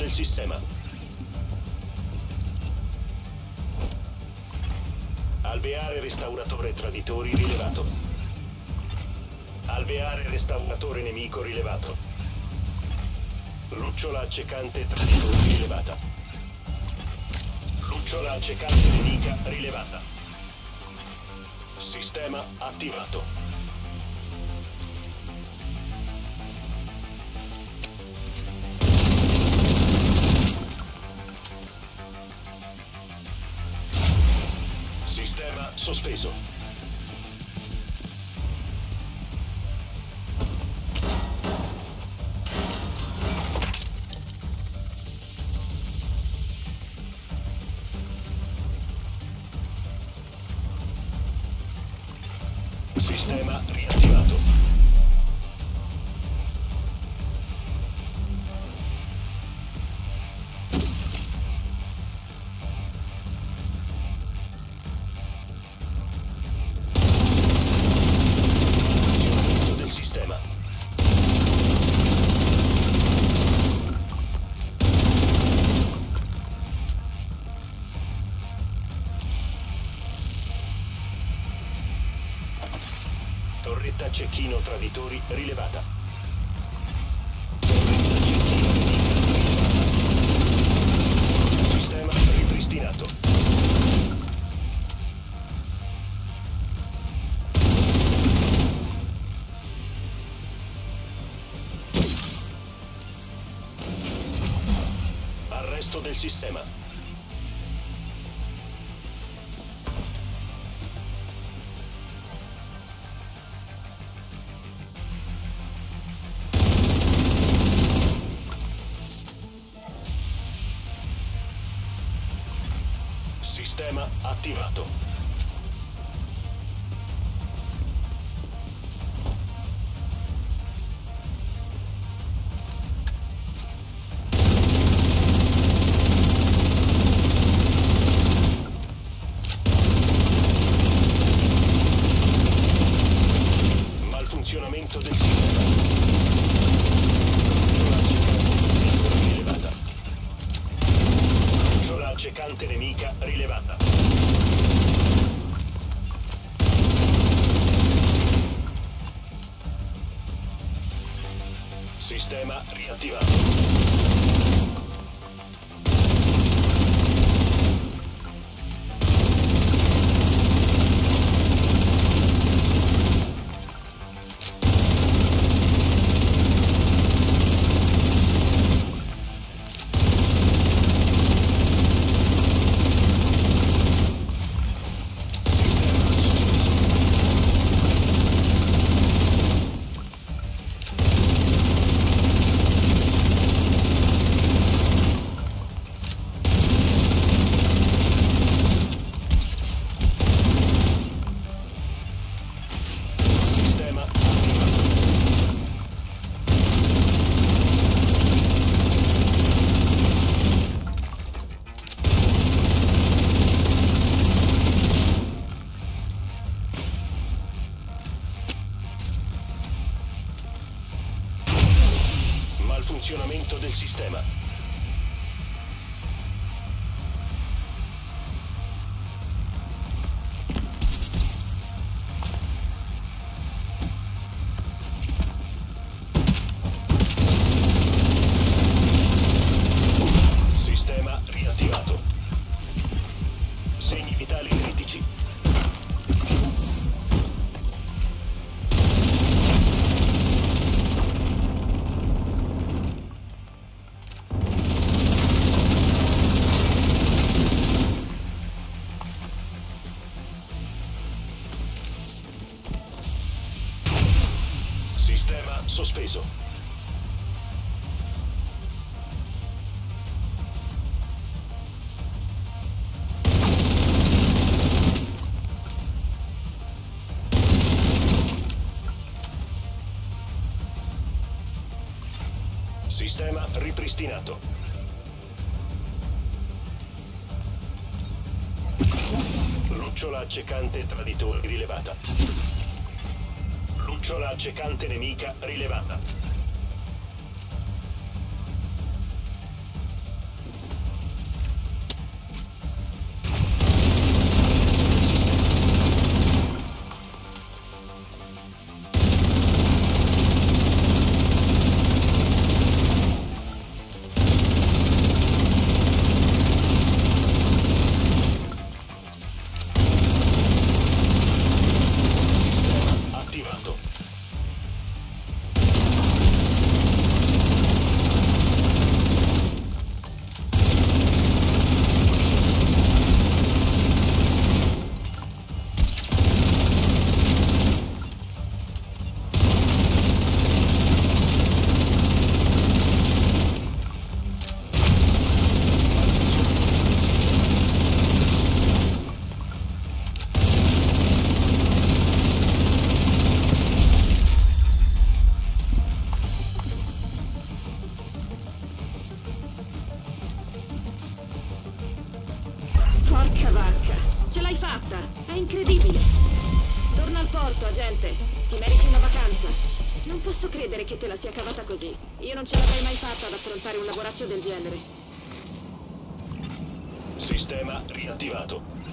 del sistema. Alveare restauratore traditori rilevato. Alveare restauratore nemico rilevato. Lucciola accecante traditori rilevata. Lucciola accecante nemica rilevata. Sistema attivato. Sistema sospeso. Sistema riattivato. Funzionamento del sistema. Torretta cecchino traditori rilevata. Torretta cecchino nemica rilevata. Sistema ripristinato. Arresto del sistema. Sistema attivato. Malfunzionamento del sistema. Lucciola accecante nemica rilevata. Sistema riattivato. Malfunzionamento del sistema. Sistema riattivato. Segni vitali critici. Sistema sospeso. Sistema ripristinato. Lucciola accecante traditori rilevata. Lucciola accecante nemica rilevata. Porca vacca, ce l'hai fatta! È incredibile! Torna al porto, agente. Ti meriti una vacanza. Non posso credere che te la sia cavata così. Io non ce l'avrei mai fatta ad affrontare un lavoraccio del genere. Sistema riattivato.